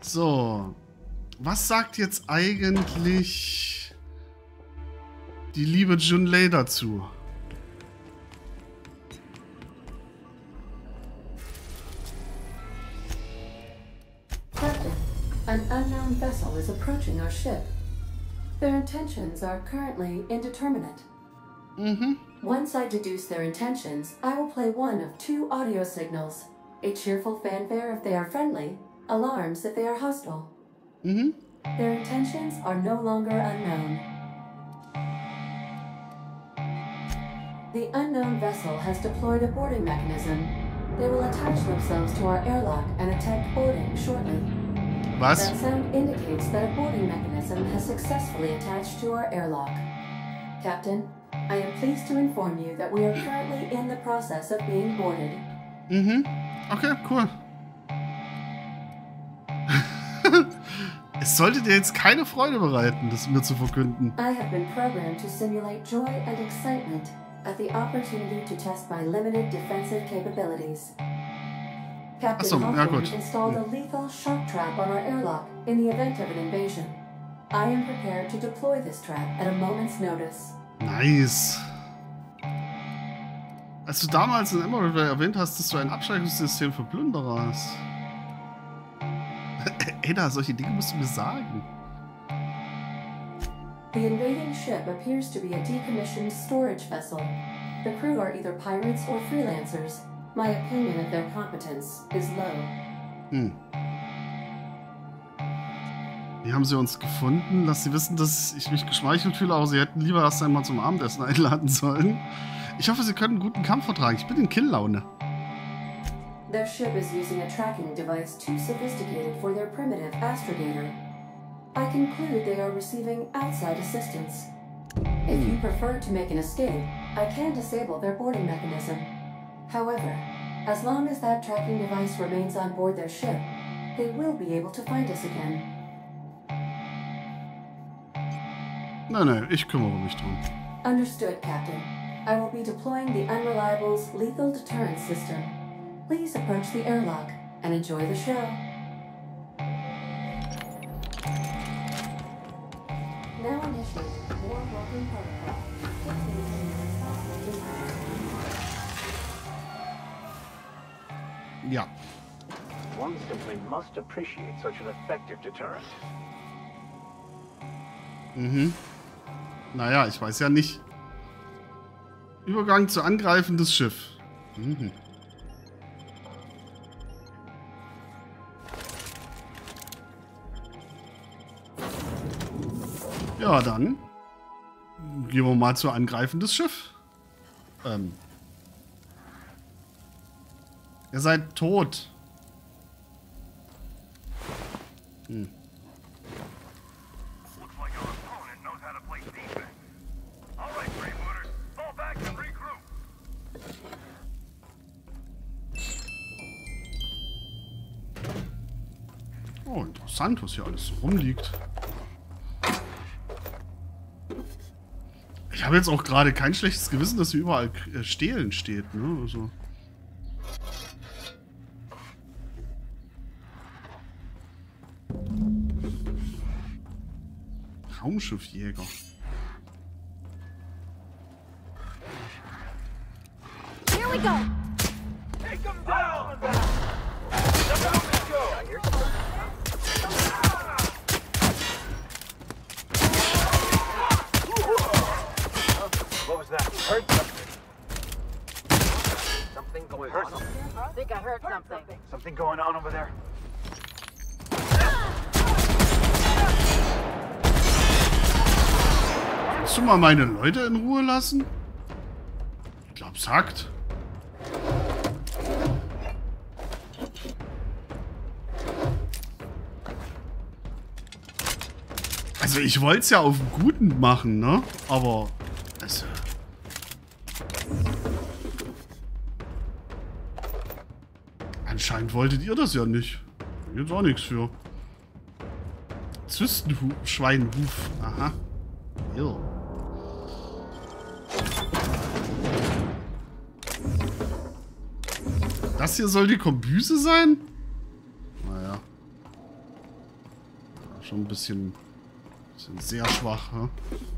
So. Was sagt jetzt eigentlich die liebe Junlei dazu? Captain, an unknown vessel is approaching our ship. Their intentions are currently indeterminate. Once I deduce their intentions, I will play one of two audio signals. A cheerful fanfare if they are friendly, alarms if they are hostile. Their intentions are no longer unknown. The unknown vessel has deployed a boarding mechanism. They will attach themselves to our airlock and attempt boarding shortly. Was? That sound indicates that a boarding mechanism has successfully attached to our airlock. Captain, I am pleased to inform you that we are currently in the process of being boarded. Okay, cool. Es sollte dir jetzt keine Freude bereiten, das mir zu verkünden. I have been programmed to simulate joy and excitement at the opportunity to test my limited defensive capabilities. Captain Hoffman installed a lethal shock trap on our airlock in the event of an invasion. I am prepared to deploy this trap at a moment's notice. Nice. Als du damals in Emerald erwähnt hast, dass du ein Abschreckungssystem für Plünderer hast. Ada, solche Dinge musst du mir sagen. The invading ship appears to be a decommissioned storage vessel. The crew are either pirates or freelancers. My opinion of their competence is low. Wie haben sie uns gefunden? Lass sie wissen, dass ich mich geschmeichelt fühle, aber sie hätten lieber erst einmal zum Abendessen einladen sollen. Ich hoffe, sie können einen guten Kampf vertragen. Ich bin in Killlaune. Their ship is using a tracking device too sophisticated for their primitive astrogator. I conclude they are receiving outside assistance. If you prefer to make an escape, I can disable their boarding mechanism. However, as long as that tracking device remains on board their ship, they will be able to find us again. Nein, ich kümmere mich drum. Understood, Captain. I will be deploying the Unreliable's lethal deterrence system. Please approach the airlock and enjoy the show. Now initiate more welcome protocol. Ja. One simply must appreciate such an effective deterrent. Naja, ich weiß ja nicht. Übergang zu angreifendes Schiff. Ja, dann gehen wir mal zu angreifendes Schiff. Ihr seid tot. Oh, interessant, was hier alles so rumliegt. Ich habe jetzt auch gerade kein schlechtes Gewissen, dass hier überall Stehlen steht, ne? Also. Raumschiffjäger. Here we go. Take them down! What was that? Heard something. Something going on. I think I heard something. Something going on over there. Kannst du mal meine Leute in Ruhe lassen? Ich glaub's hackt. Also ich wollte es ja auf den Guten machen, ne? Aber also anscheinend wolltet ihr das ja nicht. Jetzt auch nichts für. Zystenschweinhuf. Aha. Jo. Das hier soll die Kombüse sein? Naja. Schon ein bisschen sehr schwach, ne?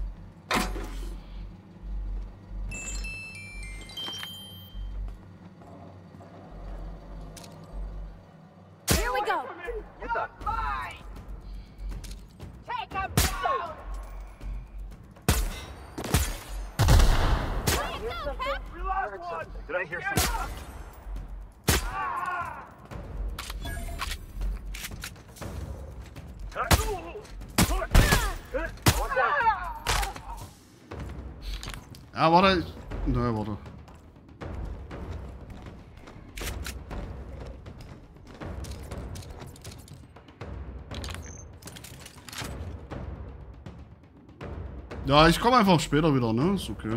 Here we go. Take him down. Did I hear something? Ja, warte. Nein, warte. Ja, ich komme einfach später wieder, ne? Ist okay.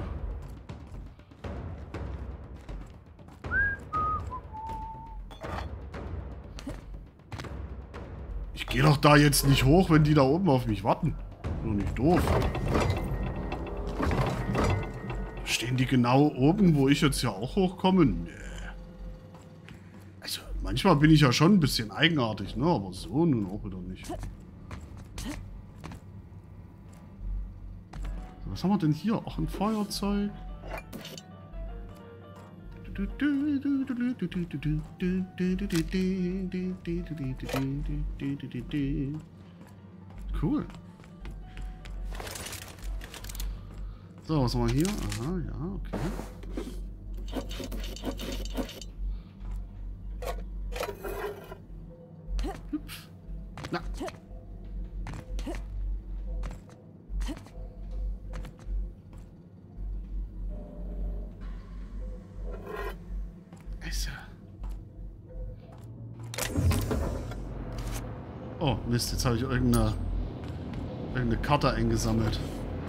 Ich gehe doch da jetzt nicht hoch, wenn die da oben auf mich warten. Nur nicht doof. Stehen die genau oben, wo ich jetzt ja auch hochkomme? Nee. Also, manchmal bin ich ja schon ein bisschen eigenartig, ne? Aber so nun auch wieder nicht. Was haben wir denn hier? Ach, ein Feuerzeug. Cool. So, was haben wir hier? Aha, ja, okay. Hüpf. Na. Oh, Mist, jetzt habe ich irgendeine Karte eingesammelt.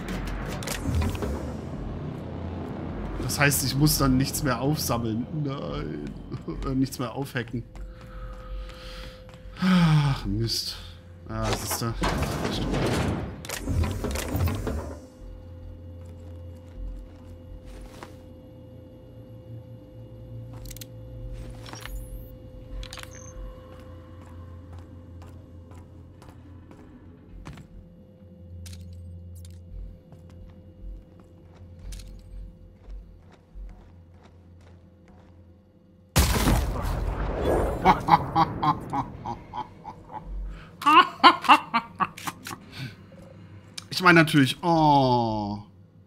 Das heißt, ich muss dann nichts mehr aufsammeln. Nein. Nichts mehr aufhacken. Ach, Mist. Ah, das ist da. Ich meine natürlich, oh.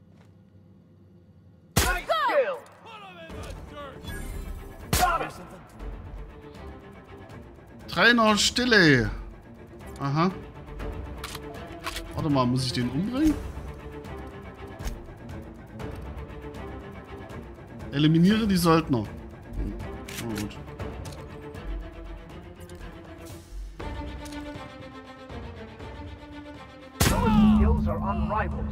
Trainer Stille. Aha. Warte mal, muss ich den umbringen? Eliminiere die Söldner. Oh, gut. Skills are unrivaled.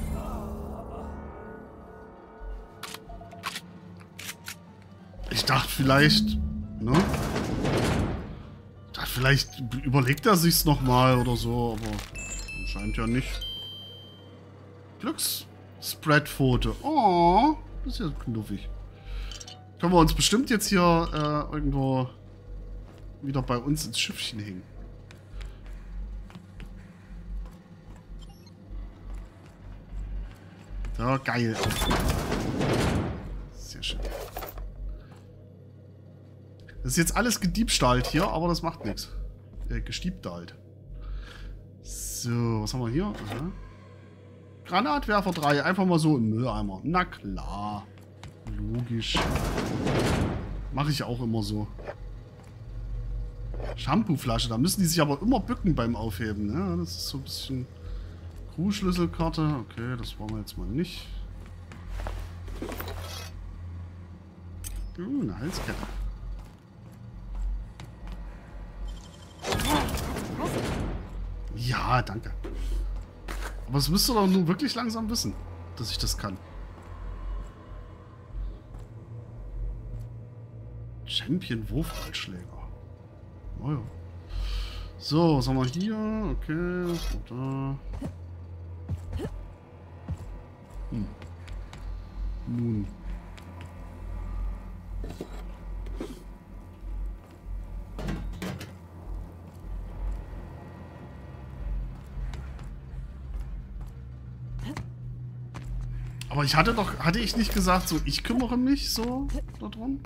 Ich dachte vielleicht, ne? Ich dachte vielleicht überlegt er sich's nochmal oder so, aber anscheinend ja nicht. Glücksspread-Foto. Oh, das ist ja knuffig. Können wir uns bestimmt jetzt hier irgendwo wieder bei uns ins Schiffchen hängen. Ja, geil. Sehr schön. Das ist jetzt alles gediebstahlt hier, aber das macht nichts. Gestiebtahlt. So, was haben wir hier? Aha. Granatwerfer 3, einfach mal so im Mülleimer. Na klar. Logisch. Mache ich auch immer so. Shampooflasche, da müssen die sich aber immer bücken beim Aufheben. Ja, das ist so ein bisschen... Schlüsselkarte. Okay, das brauchen wir jetzt mal nicht. Eine Halskette. Ja, danke. Aber das müsst ihr doch nun wirklich langsam wissen, dass ich das kann. Champion-Wurfballschläger. Oh ja. So, was haben wir hier? Okay, was haben wir da? Nun. Aber hatte ich nicht gesagt, so ich kümmere mich so darum?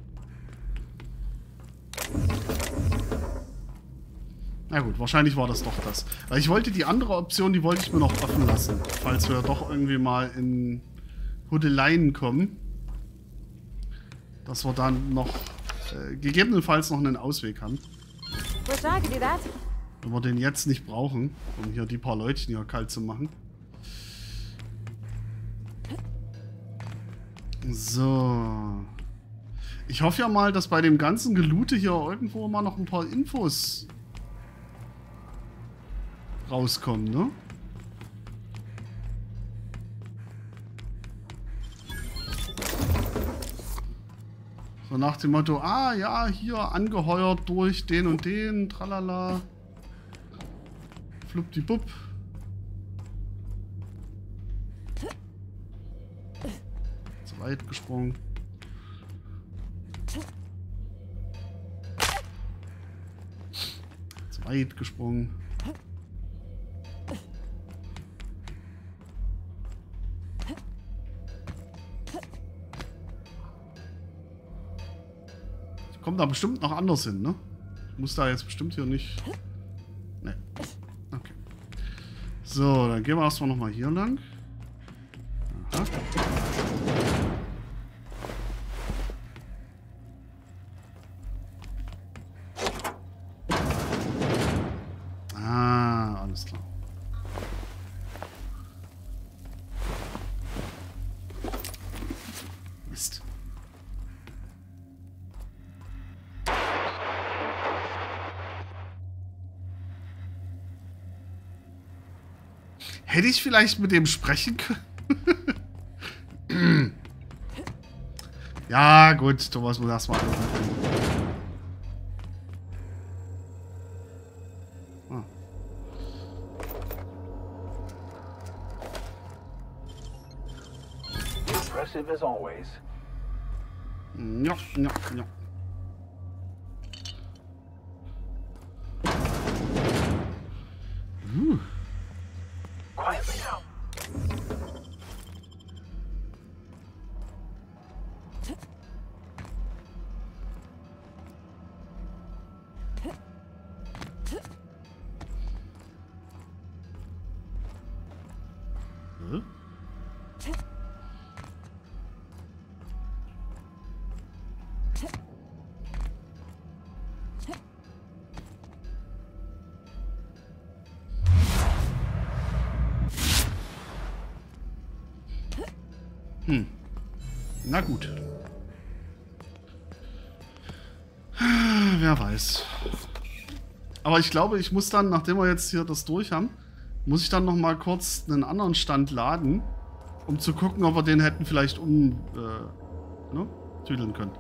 Na gut, wahrscheinlich war das doch das. Weil ich wollte die andere Option, die wollte ich mir noch offen lassen. Falls wir doch irgendwie mal in Huddeleien kommen. Dass wir dann noch gegebenenfalls noch einen Ausweg haben. Wish I could do that. Wenn wir den jetzt nicht brauchen, um hier die paar Leutchen hier kalt zu machen. So. Ich hoffe ja mal, dass bei dem ganzen Geloote hier irgendwo mal noch ein paar Infos rauskommen, ne? So nach dem Motto, ah ja, hier angeheuert durch den und den, tralala. Fluppdiwupp. Zu weit gesprungen. Zu weit gesprungen. Kommt da bestimmt noch anders hin, ne? Ich muss da jetzt bestimmt hier nicht... Ne. Okay. So, dann gehen wir erstmal nochmal hier lang. Aha. Ah, alles klar. Mist. Hätte ich vielleicht mit dem sprechen können? Ja, gut, Thomas muss erstmal. Ah. Impressive as always. Ja, ja, ja. Quietly now. Hm? Na gut. Wer weiß. Aber ich glaube, ich muss dann, nachdem wir jetzt hier das durch haben, muss ich dann noch mal kurz einen anderen Stand laden, um zu gucken, ob wir den hätten vielleicht tüdeln können.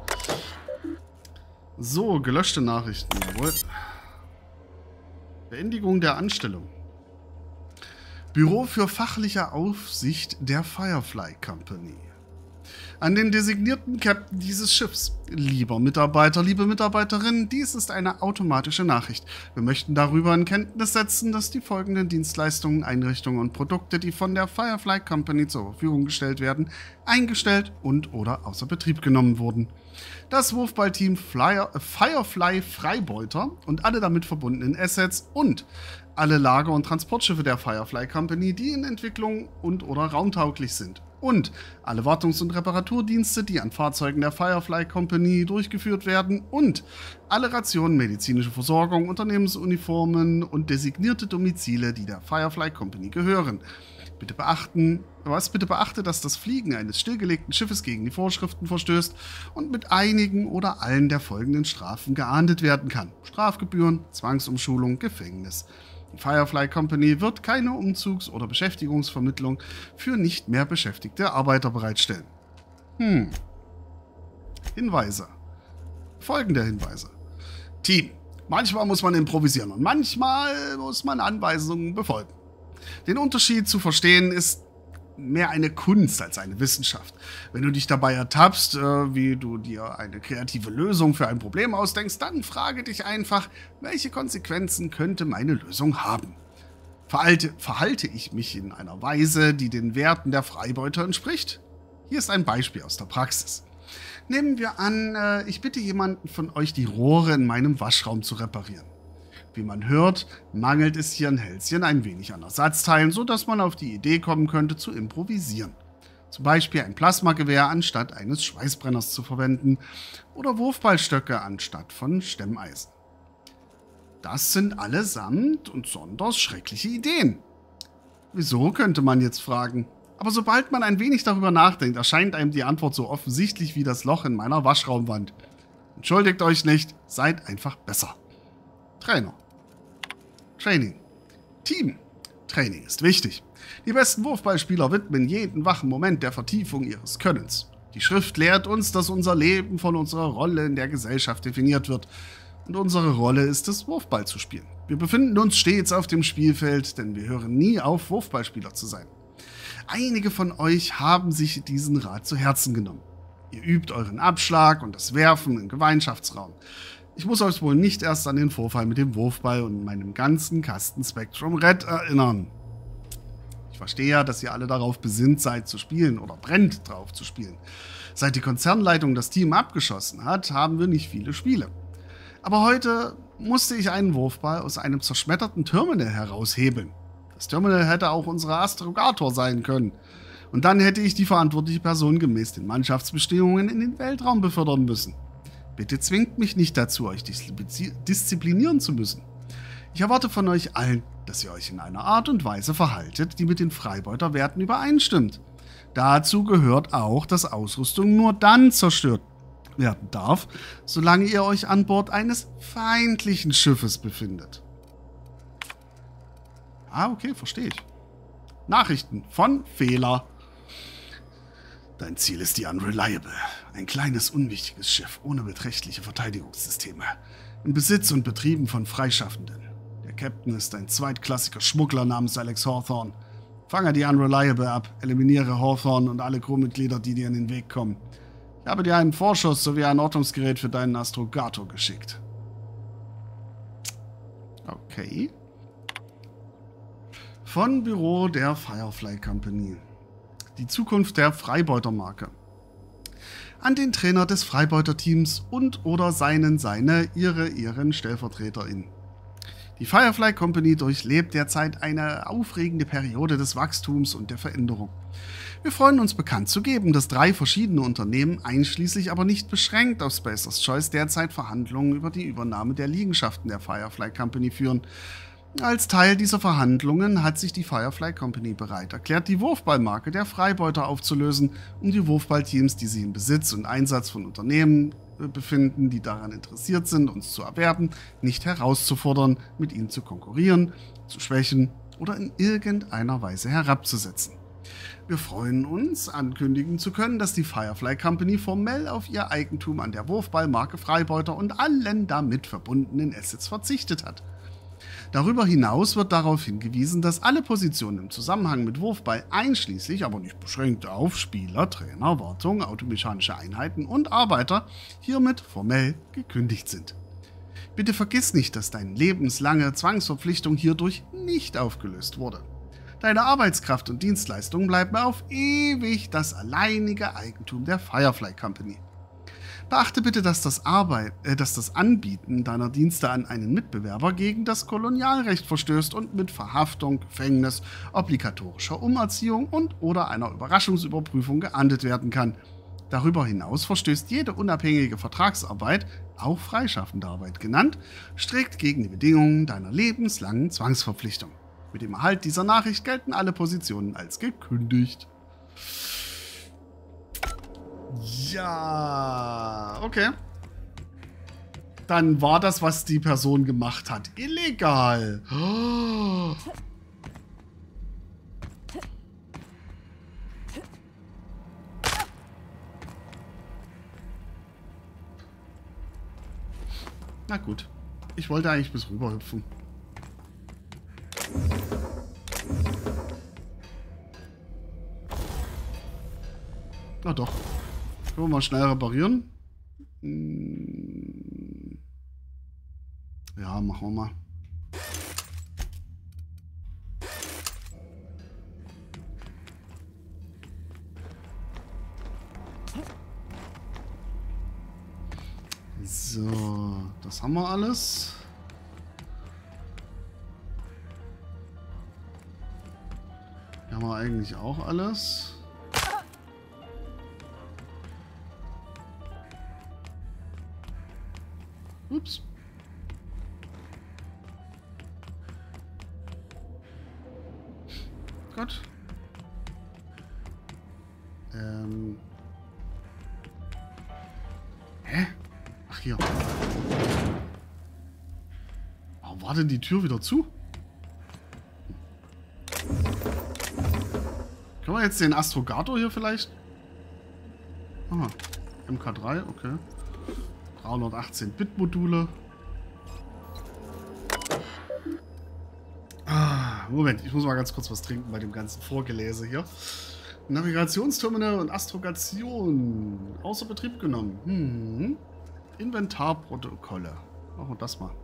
So, gelöschte Nachrichten. Jawohl. Beendigung der Anstellung. Büro für fachliche Aufsicht der Firefly Company. An den designierten Captain dieses Schiffs. Lieber Mitarbeiter, liebe Mitarbeiterin, dies ist eine automatische Nachricht. Wir möchten darüber in Kenntnis setzen, dass die folgenden Dienstleistungen, Einrichtungen und Produkte, die von der Firefly Company zur Verfügung gestellt werden, eingestellt und/oder außer Betrieb genommen wurden. Das Wurfballteam Firefly Freibeuter und alle damit verbundenen Assets und alle Lager- und Transportschiffe der Firefly Company, die in Entwicklung und/oder raumtauglich sind. Und alle Wartungs- und Reparaturdienste, die an Fahrzeugen der Firefly Company durchgeführt werden. Und alle Rationen, medizinische Versorgung, Unternehmensuniformen und designierte Domizile, die der Firefly Company gehören. Bitte beachte, dass das Fliegen eines stillgelegten Schiffes gegen die Vorschriften verstößt und mit einigen oder allen der folgenden Strafen geahndet werden kann. Strafgebühren, Zwangsumschulung, Gefängnis. Die Firefly Company wird keine Umzugs- oder Beschäftigungsvermittlung für nicht mehr beschäftigte Arbeiter bereitstellen. Hinweise. Folgende Hinweise. Team. Manchmal muss man improvisieren und manchmal muss man Anweisungen befolgen. Den Unterschied zu verstehen ist mehr eine Kunst als eine Wissenschaft. Wenn du dich dabei ertappst, wie du dir eine kreative Lösung für ein Problem ausdenkst, dann frage dich einfach, welche Konsequenzen könnte meine Lösung haben? Verhalte ich mich in einer Weise, die den Werten der Freibeuter entspricht? Hier ist ein Beispiel aus der Praxis. Nehmen wir an, ich bitte jemanden von euch, die Rohre in meinem Waschraum zu reparieren. Wie man hört, mangelt es hier in Hälschen ein wenig an Ersatzteilen, sodass man auf die Idee kommen könnte, zu improvisieren. Zum Beispiel ein Plasmagewehr anstatt eines Schweißbrenners zu verwenden oder Wurfballstöcke anstatt von Stemmeisen. Das sind allesamt und sonders schreckliche Ideen. Wieso, könnte man jetzt fragen. Aber sobald man ein wenig darüber nachdenkt, erscheint einem die Antwort so offensichtlich wie das Loch in meiner Waschraumwand. Entschuldigt euch nicht, seid einfach besser. Trainer. Training. Team. Training ist wichtig. Die besten Wurfballspieler widmen jeden wachen Moment der Vertiefung ihres Könnens. Die Schrift lehrt uns, dass unser Leben von unserer Rolle in der Gesellschaft definiert wird. Und unsere Rolle ist es, Wurfball zu spielen. Wir befinden uns stets auf dem Spielfeld, denn wir hören nie auf, Wurfballspieler zu sein. Einige von euch haben sich diesen Rat zu Herzen genommen. Ihr übt euren Abschlag und das Werfen im Gemeinschaftsraum. Ich muss euch wohl nicht erst an den Vorfall mit dem Wurfball und meinem ganzen Kasten Spectrum Red erinnern. Ich verstehe ja, dass ihr alle darauf besinnt seid zu spielen oder brennt drauf zu spielen. Seit die Konzernleitung das Team abgeschossen hat, haben wir nicht viele Spiele. Aber heute musste ich einen Wurfball aus einem zerschmetterten Terminal heraushebeln. Das Terminal hätte auch unser Astrogator sein können. Und dann hätte ich die verantwortliche Person gemäß den Mannschaftsbestimmungen in den Weltraum befördern müssen. Bitte zwingt mich nicht dazu, euch disziplinieren zu müssen. Ich erwarte von euch allen, dass ihr euch in einer Art und Weise verhaltet, die mit den Freibeuterwerten übereinstimmt. Dazu gehört auch, dass Ausrüstung nur dann zerstört werden darf, solange ihr euch an Bord eines feindlichen Schiffes befindet. Ah, okay, verstehe ich. Nachrichten von Fehler. Dein Ziel ist die Unreliable. Ein kleines, unwichtiges Schiff ohne beträchtliche Verteidigungssysteme. Im Besitz und betrieben von Freischaffenden. Der Captain ist ein zweitklassiger Schmuggler namens Alex Hawthorne. Fange die Unreliable ab, eliminiere Hawthorne und alle Crewmitglieder, die dir in den Weg kommen. Ich habe dir einen Vorschuss sowie ein Ortungsgerät für deinen Astrogator geschickt. Okay. Von Büro der Firefly Company. Die Zukunft der Freibeutermarke. An den Trainer des Freibeuterteams und oder ihren StellvertreterInnen. Die Firefly Company durchlebt derzeit eine aufregende Periode des Wachstums und der Veränderung. Wir freuen uns bekannt zu geben, dass 3 verschiedene Unternehmen, einschließlich aber nicht beschränkt auf Spacer's Choice, derzeit Verhandlungen über die Übernahme der Liegenschaften der Firefly Company führen. Als Teil dieser Verhandlungen hat sich die Firefly Company bereit erklärt, die Wurfballmarke der Freibeuter aufzulösen, um die Wurfballteams, die sich im Besitz und Einsatz von Unternehmen befinden, die daran interessiert sind, uns zu erwerben, nicht herauszufordern, mit ihnen zu konkurrieren, zu schwächen oder in irgendeiner Weise herabzusetzen. Wir freuen uns, ankündigen zu können, dass die Firefly Company formell auf ihr Eigentum an der Wurfballmarke Freibeuter und allen damit verbundenen Assets verzichtet hat. Darüber hinaus wird darauf hingewiesen, dass alle Positionen im Zusammenhang mit Wurfball einschließlich, aber nicht beschränkt auf Spieler, Trainer, Wartung, automechanische Einheiten und Arbeiter hiermit formell gekündigt sind. Bitte vergiss nicht, dass deine lebenslange Zwangsverpflichtung hierdurch nicht aufgelöst wurde. Deine Arbeitskraft und Dienstleistungen bleiben auf ewig das alleinige Eigentum der Firefly Company. Beachte bitte, dass das Anbieten deiner Dienste an einen Mitbewerber gegen das Kolonialrecht verstößt und mit Verhaftung, Gefängnis, obligatorischer Umerziehung und oder einer Überraschungsüberprüfung geahndet werden kann. Darüber hinaus verstößt jede unabhängige Vertragsarbeit, auch freischaffende Arbeit genannt, strikt gegen die Bedingungen deiner lebenslangen Zwangsverpflichtung. Mit dem Erhalt dieser Nachricht gelten alle Positionen als gekündigt. Ja, okay. Dann war das, was die Person gemacht hat, illegal. Oh. Na gut. Ich wollte eigentlich bis rüber hüpfen. Na doch. Können wir mal schnell reparieren? Ja, machen wir mal. So, das haben wir alles. Hier haben wir eigentlich auch alles. Ups. Gott. Hä? Ach, hier. Warum war denn die Tür wieder zu? Können wir jetzt den Astrogator hier vielleicht? Ah, MK3, okay. 318-Bit-Module. Moment, ich muss mal ganz kurz was trinken bei dem ganzen Vorgelese hier. Navigationsterminal und Astrogation außer Betrieb genommen. Inventarprotokolle. Machen wir das mal.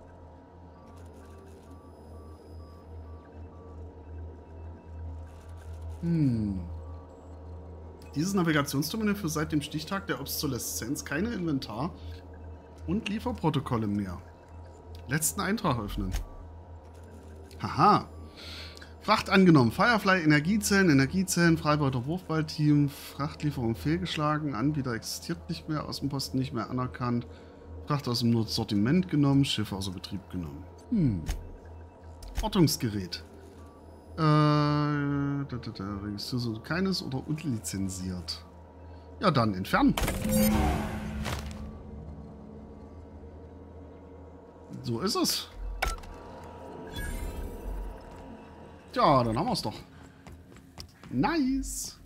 Dieses Navigationsterminal für seit dem Stichtag der Obsoleszenz keine Inventar- und Lieferprotokolle mehr. Letzten Eintrag öffnen. Haha. Fracht angenommen. Firefly, Energiezellen, Freibeuter Wurfballteam, Frachtlieferung fehlgeschlagen, Anbieter existiert nicht mehr, Außenposten nicht mehr anerkannt, Fracht aus dem Sortiment genommen, Schiffe außer Betrieb genommen. Ortungsgerät. Registriert keines oder unlizenziert. Ja, dann entfernen. So ist es. Ja, dann haben wir es doch. Nice.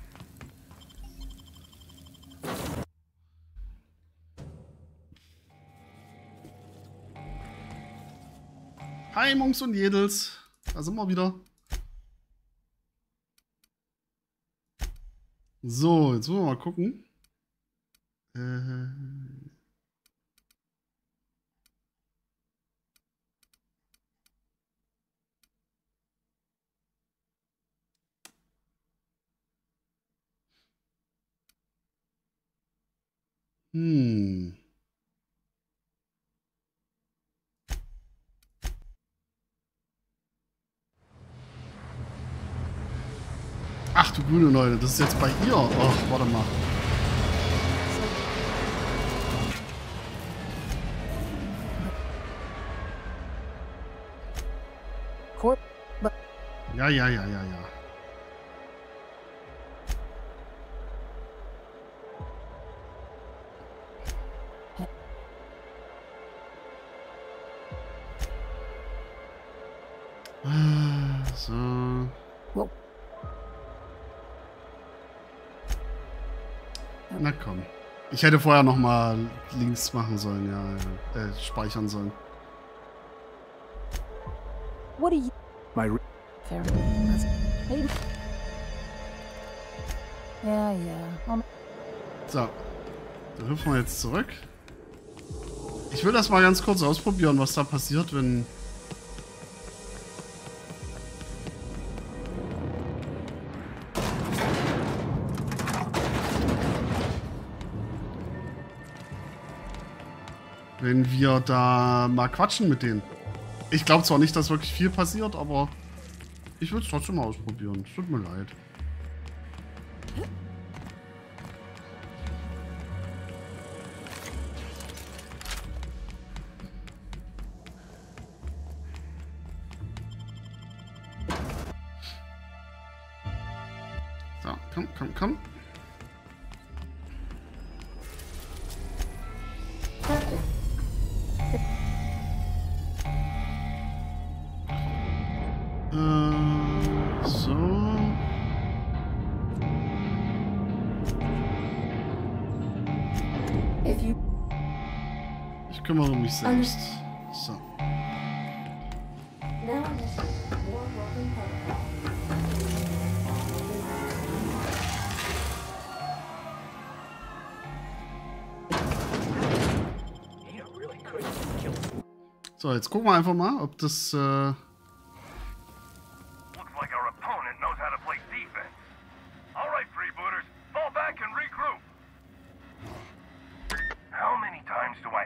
Hi, Monks und Jedels. Da sind wir wieder. So, jetzt müssen wir mal gucken. Ach du grüne Leute, das ist jetzt bei ihr. Ach, warte mal. Ja. So. Na komm. Ich hätte vorher noch mal links machen sollen, ja. Speichern sollen. What are you? Fair. Hey. Yeah. So. Dann hüpfen wir jetzt zurück. Ich will das mal ganz kurz ausprobieren, was da passiert, wenn... wenn wir da mal quatschen mit denen. Ich glaube zwar nicht, dass wirklich viel passiert, aber ich will es trotzdem mal ausprobieren. Es tut mir leid. So, komm. So. Ich kümmere mich selbst. So. So, jetzt gucken wir einfach mal, ob das How many times do I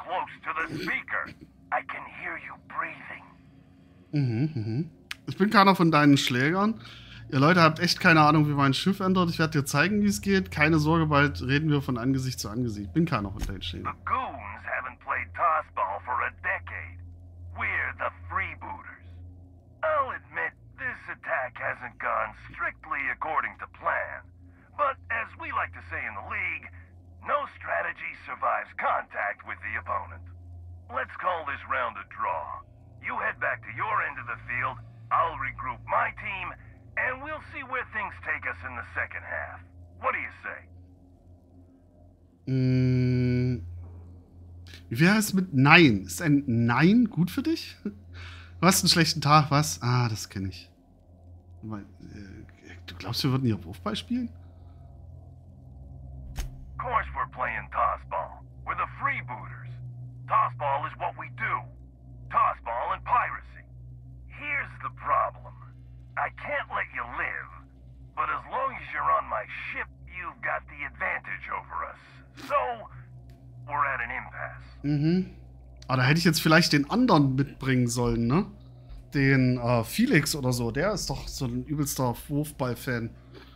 close to the speaker. I can hear you breathing. Ich bin keiner von deinen Schlägern. Ihr Leute habt echt keine Ahnung, wie mein Schiff ändert. Ich werde dir zeigen, wie es geht. Keine Sorge, bald reden wir von Angesicht zu Angesicht. Ich bin keiner von deinen Schlägern. The goons haven't played tossball for a decade. We're the freebooters. I'll admit, this attack hasn't gone strictly according to plan. But as we like to say in the League, no strategy survives contact with the opponent. Let's call this round a draw. You head back to your end of the field, I'll regroup my team, and we'll see where things take us in the second half. What do you say? Wie wäre es mit Nein? Ist ein Nein gut für dich? Du hast einen schlechten Tag, was? Ah, das kenne ich. Du glaubst, wir würden hier Wurfball spielen? Of course we're playing tossball. We're the freebooters. Tossball is what we do. Tossball and piracy. Here's the problem. I can't let you live, but as long as you're on my ship, you've got the advantage over us. So, we're at an impasse. Ah, da hätte ich jetzt vielleicht den anderen mitbringen sollen, ne? Den Felix oder so. Der ist doch so ein übelster Wurfball-Fan.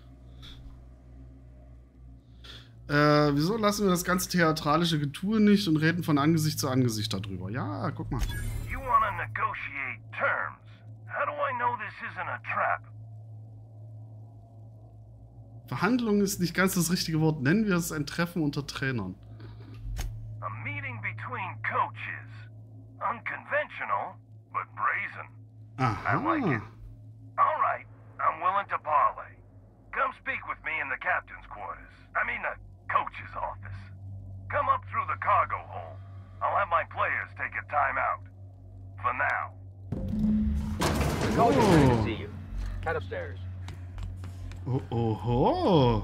Wieso lassen wir das ganze theatralische Getue nicht und reden von Angesicht zu Angesicht darüber? Ja, guck mal. You wanna negotiate terms? How do I know this isn't a trap? Verhandlung ist nicht ganz das richtige Wort. Nennen wir es ein Treffen unter Trainern. A meeting between coaches. Unconventional, but brazen. I like it. All right, I'm willing to parlay. Come speak with me in the captain's quarters. I mean the coach's office. Come up through the cargo hold. I'll have my players take a timeout. For now. The coach is ready to see you. Head upstairs. Oh.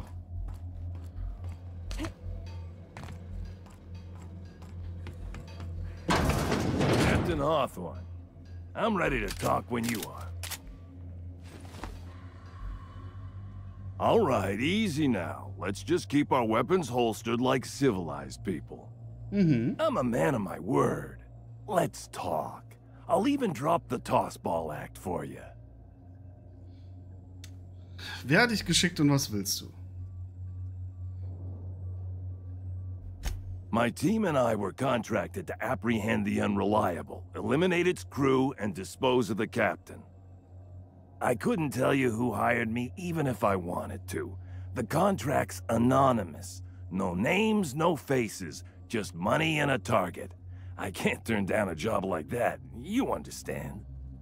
Captain Hawthorne, I'm ready to talk when you are. All right, easy now. Let's just keep our weapons holstered like civilized people. I'm a man of my word. Let's talk. I'll even drop the tossball act for you. Wer hat dich geschickt und was willst du? My team and I were contracted to apprehend the Unreliable, eliminate its crew, and dispose of the captain. I couldn't tell you who hired me even if I wanted to. The contract's anonymous. No names, no faces, just money and a target. I can't turn down a job like that. You understand.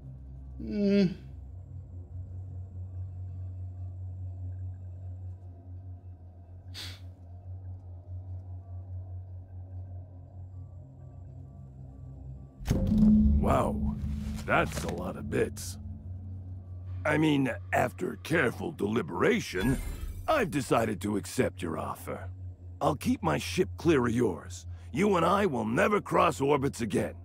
Wow, that's a lot of bits. I mean, after careful deliberation, I've decided to accept your offer. I'll keep my ship clear of yours. You and I will never cross orbits again.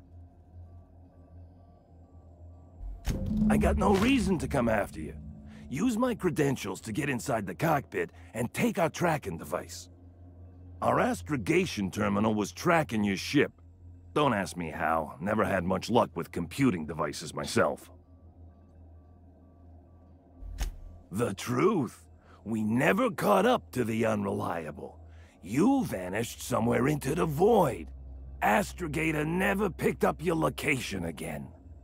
I got no reason to come after you. Use my credentials to get inside the cockpit and take our tracking device. Our astrogation terminal was tracking your ship. Don't ask me how. Never had much luck with computing devices myself. The truth. We never caught up to the Unreliable. You vanished somewhere into the void. Astrogator never picked up your location again.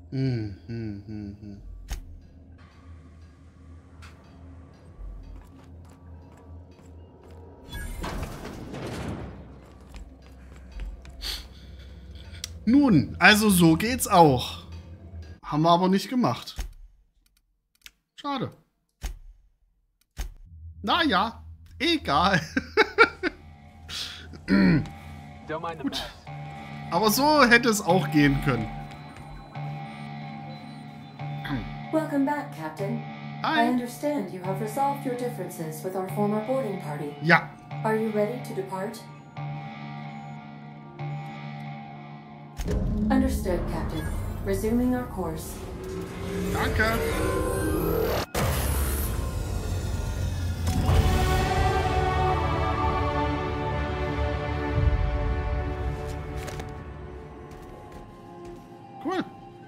Nun, also so geht's auch. Haben wir aber nicht gemacht. Schade. Naja, egal. Gut. Aber so hätte es auch gehen können. Welcome back, Captain. Hi. I understand you have resolved your differences with our former boarding party. Ja. Are you ready to depart? Understood, Captain. Resuming our course. Danke. Cool.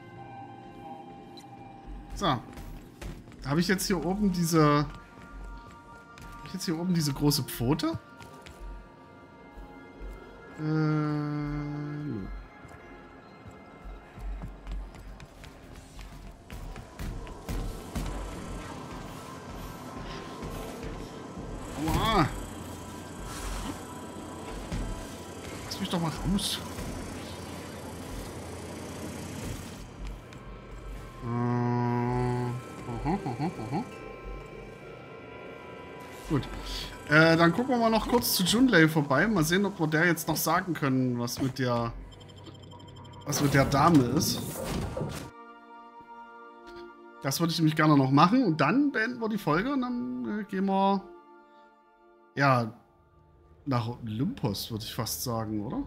So. Habe ich jetzt hier oben diese... große Pfote? Aua. Lass mich doch mal raus. Gut. Dann gucken wir mal noch kurz zu Junlei vorbei. Mal sehen, ob wir der jetzt noch sagen können, was mit der Dame ist. Das würde ich nämlich gerne noch machen. Und dann beenden wir die Folge und dann gehen wir ja nach Olympus, würde ich fast sagen, oder?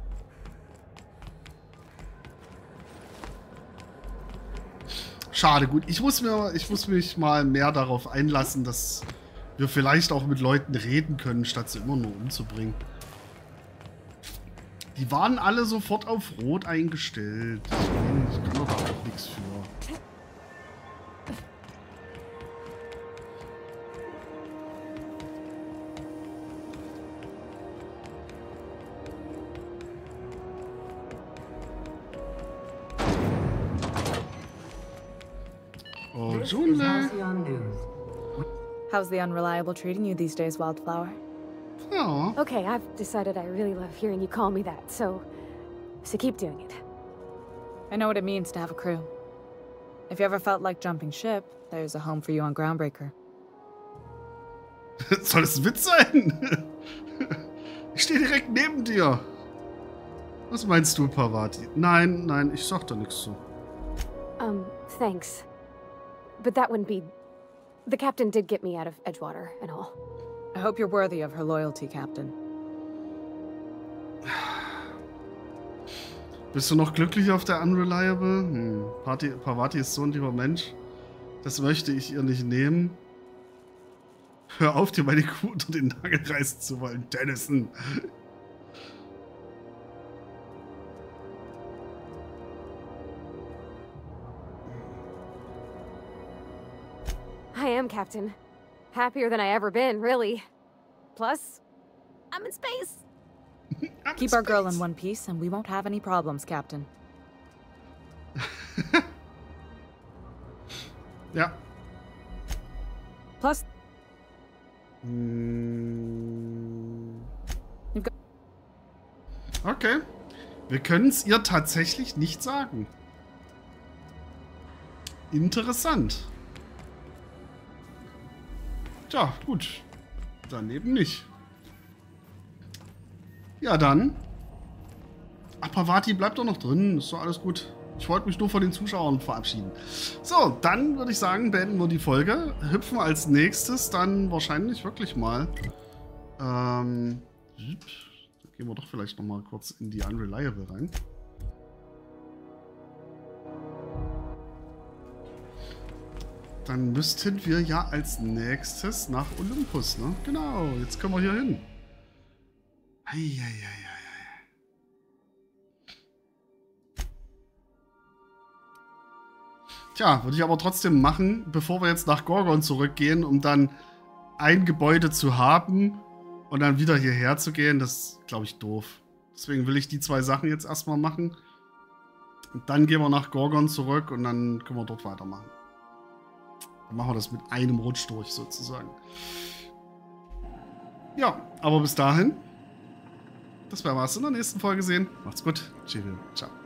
Schade, gut. Ich muss mich mal mehr darauf einlassen, dass wir vielleicht auch mit Leuten reden können, statt sie immer nur umzubringen. Die waren alle sofort auf Rot eingestellt. Ich kann doch da auch nichts für. Oh, Junlei. How's the Unreliable treating you these days, Wildflower? Oh. Okay, I've decided I really love hearing you call me that, so keep doing it. I know what it means to have a crew. If you ever felt like jumping ship, there's a home for you on Groundbreaker. Soll es ein Witz sein? Ich stehe direkt neben dir. Was meinst du, Parvati? Nein, ich sag da nichts zu. Thanks. But that wouldn't be... The captain did get me out of Edgewater and all. I hope you're worthy of her loyalty, Captain. Bist du noch glücklich auf der Unreliable? Parvati ist so ein lieber Mensch. Das möchte ich ihr nicht nehmen. Hör auf, dir meine Kuh unter den Nagel reißen zu wollen, Dennison. I am, Captain. Happier than I ever been, really. Plus, I'm in space. Keep our girl in one piece and we won't have any problems, Captain. Ja. Plus... Okay. Wir können es ihr tatsächlich nicht sagen. Interessant. Tja, gut. Dann eben nicht. Ja, dann. Ach, Parvati bleibt doch noch drin. Ist doch alles gut. Ich wollte mich nur von den Zuschauern verabschieden. So, dann würde ich sagen, beenden wir die Folge. Hüpfen als nächstes dann wahrscheinlich wirklich mal. Dann gehen wir doch vielleicht noch mal kurz in die Unreliable rein. Dann müssten wir ja als nächstes nach Olympus, ne? Genau, jetzt können wir hier hin. Tja, würde ich aber trotzdem machen, bevor wir jetzt nach Gorgon zurückgehen, um dann ein Gebäude zu haben und dann wieder hierher zu gehen. Das ist, glaube ich, doof. Deswegen will ich die zwei Sachen jetzt erstmal machen. Und dann gehen wir nach Gorgon zurück und dann können wir dort weitermachen. Dann machen wir das mit einem Rutsch durch, sozusagen. Ja, aber bis dahin, das werden wir es in der nächsten Folge sehen. Macht's gut. Tschüss. Ciao.